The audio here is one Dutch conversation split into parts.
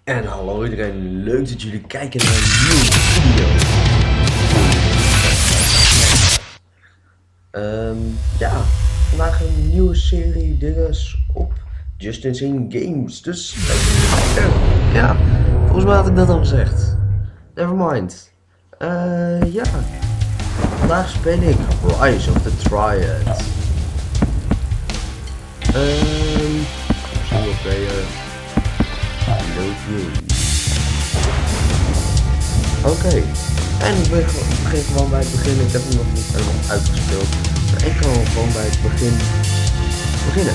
En hallo iedereen, leuk dat jullie kijken naar een nieuwe video. Ja, vandaag een nieuwe serie dingen op Justin's in Games. Dus ja, volgens mij had ik dat al gezegd. Nevermind. Ja, vandaag speel ik Rise of the Triad. Single player. Oké, en ik begin gewoon bij het begin. Ik heb hem nog niet helemaal uitgespeeld, maar ik kan gewoon bij het begin beginnen.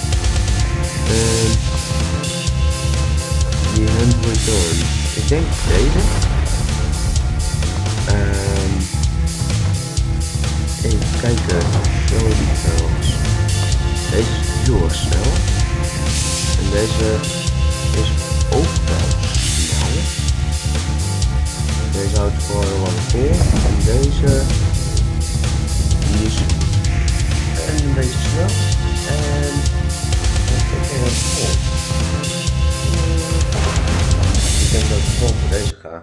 Die hand return. Ik denk deze. Even kijken. Show details. Deze is heel erg snel. En deze is ook wel snel. Deze houdt gewoon heel lang vol. En deze die is een beetje snel. En ik denk dat het vol. Ik denk dat ik vol voor deze ga.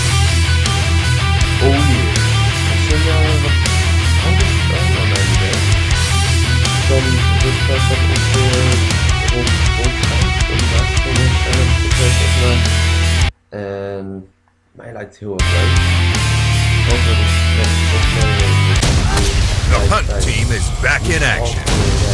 Oh jee. Als je nou wat anders kan aan mijn idee, dan dus pas dat ik rond gaan. En mij lijkt het heel erg leuk. The hunt team is back in action.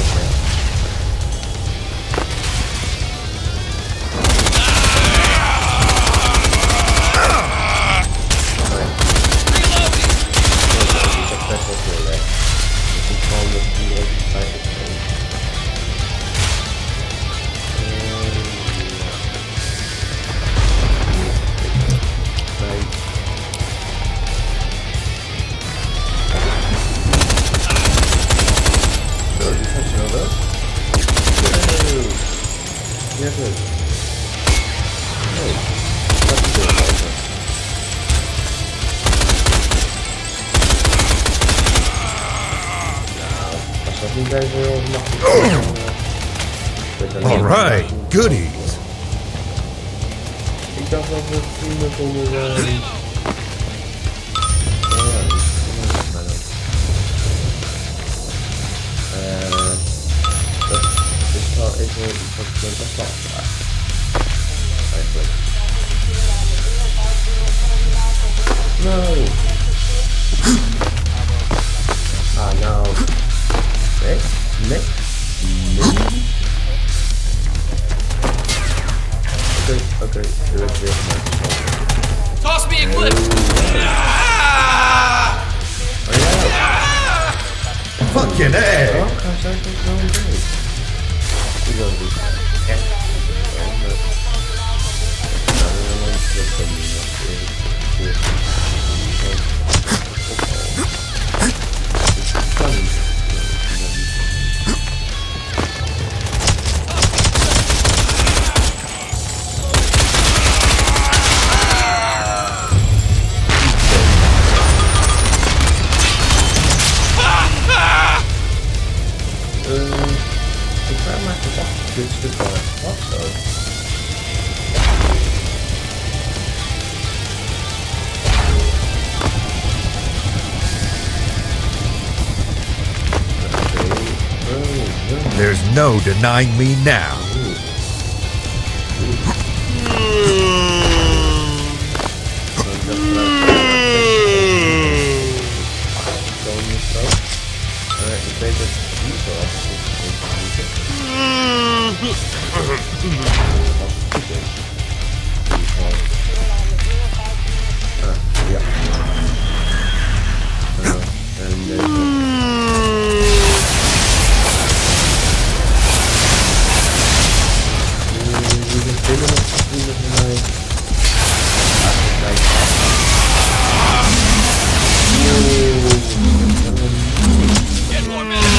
All right, goodies. Ik dacht dat we vrienden konden zijn. Dat is wel even iets wat ik best wel afvraag. Eigenlijk. No. Nou. Nee. Oké, er werd weer gemaakt. Toss me a clip! Oh ja. Fucking A! Oh, ga zij toch wel een beetje. Ik wil het niet echt. Ik vraag me echt af of dit stuk wel echt was zo. There's no denying me now. Ik weet dat het niet zo was. Ja. En deze. Die is binnen nog vrienden van mij. Get more men!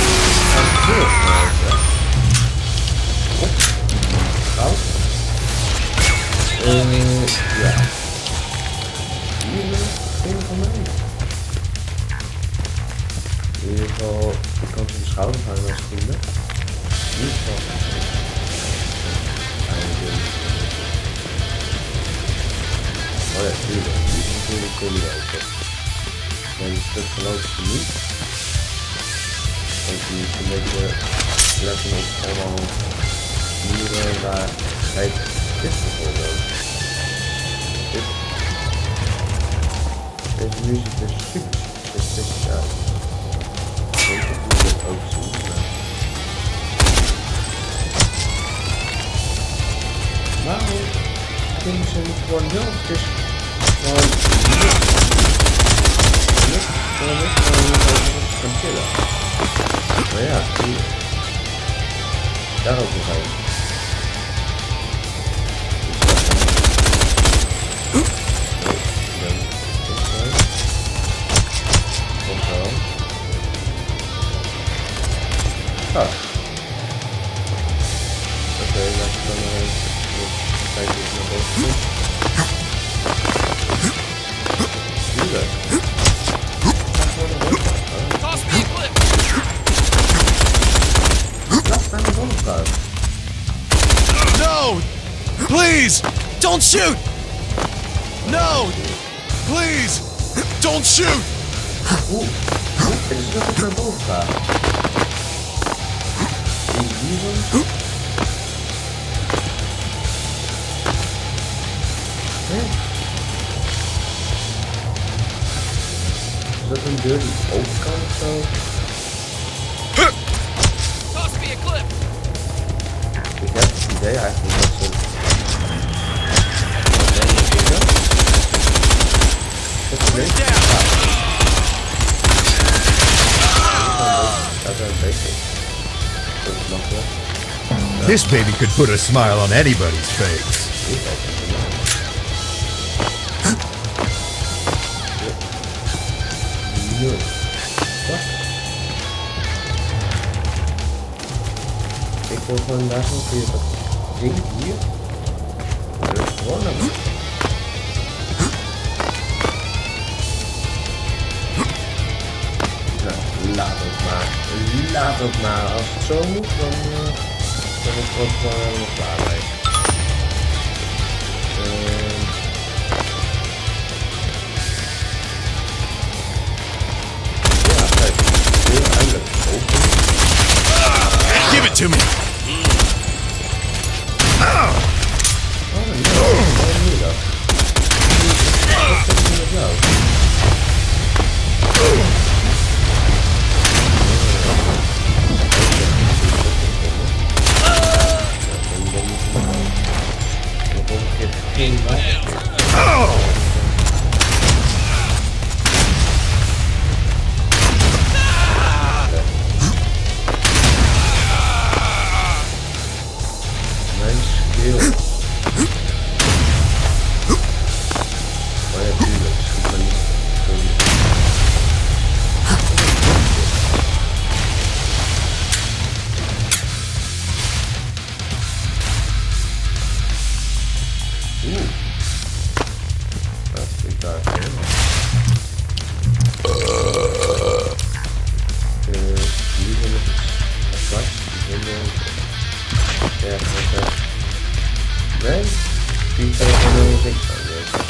Ja. Hier vrienden van mij. In ieder geval, ik kan ze de schouder gaan als vrienden. In ieder geval. tuurlijk. Die is natuurlijk kunnen lopen. Maar die stuk geloof ik niet. Want je moet een beetje letten op allemaal muren waar... Kijk, dit bijvoorbeeld. Deze muziek is super speciaal. Ik denk dat jullie dat ook zien. Waarom kunnen ze niet gewoon wel? Het is gewoon niet gaan chillen. Maar ja, daar ook nog heen. Ah. Oké, laten we dan kijken of naar boven komt. Tuurlijk. Ga gewoon naar boven gaan. Toss me a clip. Laat mij naar boven gaan. No! Please! Don't shoot! No! Please! Don't shoot! Oeh, het is dat ik naar boven ga. Is dat een deur die open kan of zo? Toss me a clip. Ik heb het idee eigenlijk dat ze... Dat is een beetje. Dat is nog wel. This baby could put a smile on anybody's face. Ik wil gewoon daar zo weer dat ding hier. Dat is gewoon naar me. Nou, laat het maar. Laat het maar. Als het zo moet, dan ben ik er ook gewoon helemaal klaar mee. Ja, kijk. Heel eindelijk open. Give it to me! Oh, nee. Waarom doe je dat? Wat is er met jou? Geen mijn skill. Maar ja, tuurlijk, schiet me niet. Oeh. Dat is daar helemaal. Hier wil ik het zwart. Ja, wat nee, die kan ik helemaal niks aan doen.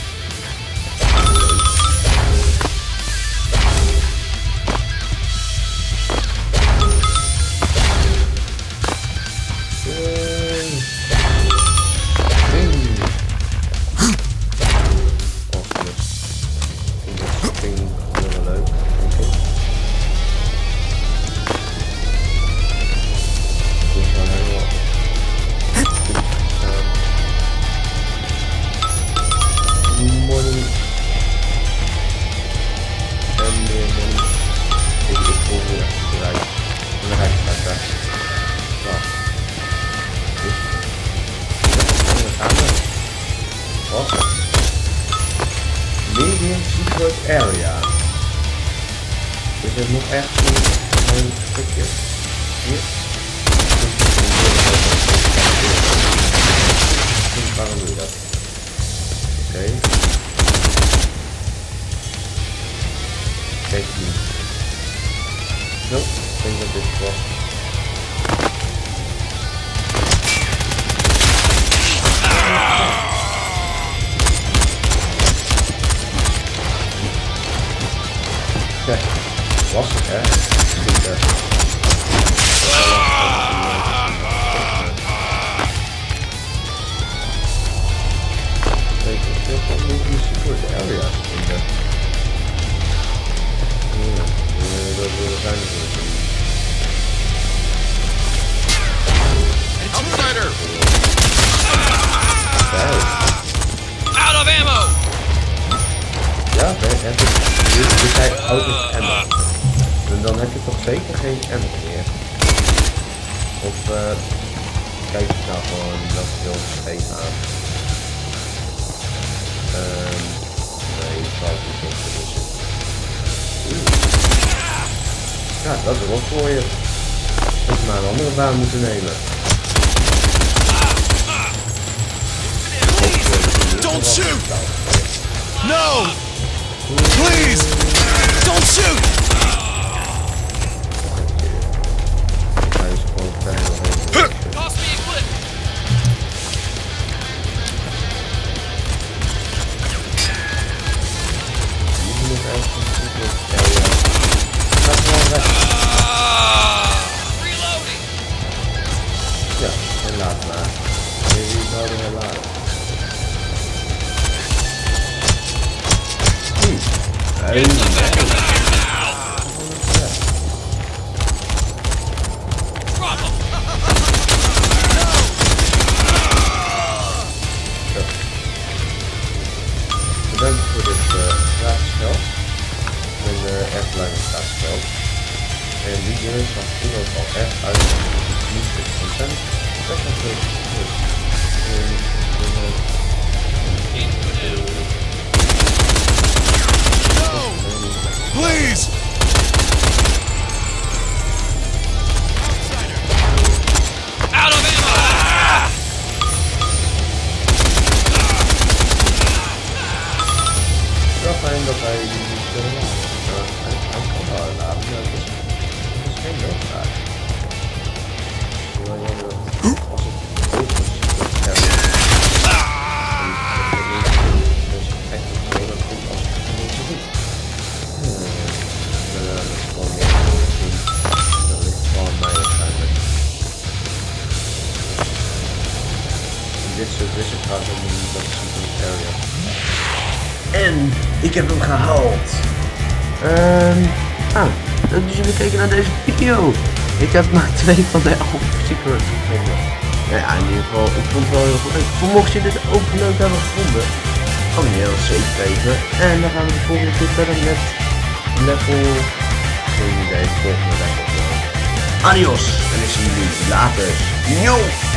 Medium secret area. Dus er nog echt een stukje hier. Waarom doe je dat? Oké. Kijk hier. Zo, ik denk dat dit was. lastig hè. Ik heb wel niet die secret areas vinden. Dat zijn natuurlijk. Outsider! Out of ammo! Ja, je zei out of ammo. En dan heb je toch zeker geen ammo meer. Of kijk ik nou gewoon dat films steeds aan. Nee, ik zou het niet zo kunnen zitten. Ja, dat is wel voor je. Dat je maar een andere baan moeten nemen. Don't shoot! No! Please! Don't shoot! Hij is gewoon vrij nog even. Toss me a clip! Hier nog ergens een secret area. Ga gewoon weg. Reloading! Ja, en laat maar. Wie zouden we laten? Hey. Get the back of that! Drop him! Bedankt voor dit gratis spel. Een echt lange gratis spel. En die game zag in ieder geval echt uit als niet goed content. Dat was heel goed. No! Please! Out of ammo! Wel fijn dat hij die niet kunnen laten. Hij kan wel laten, maar het is geen noodzaak. Als het ook is, dan is het echt niet zo dat goed als het niet zo goed. Dat is gewoon niet goed. Dat ligt gewoon aan mij waarschijnlijk. Dit soort wissel gaat om dat secret area. En ik heb hem gehaald. Dat dus jullie kijken naar deze video. Ik heb maar 2 van de 11 secrets gevonden. Nou ja, in ieder geval, ik vond het wel heel goed leuk. Mocht je dit ook leuk hebben gevonden, abonneer ons zeker even. En dan gaan we de volgende keer verder met level, geen idee, volgende level. Adios, en ik zie jullie later. Yo!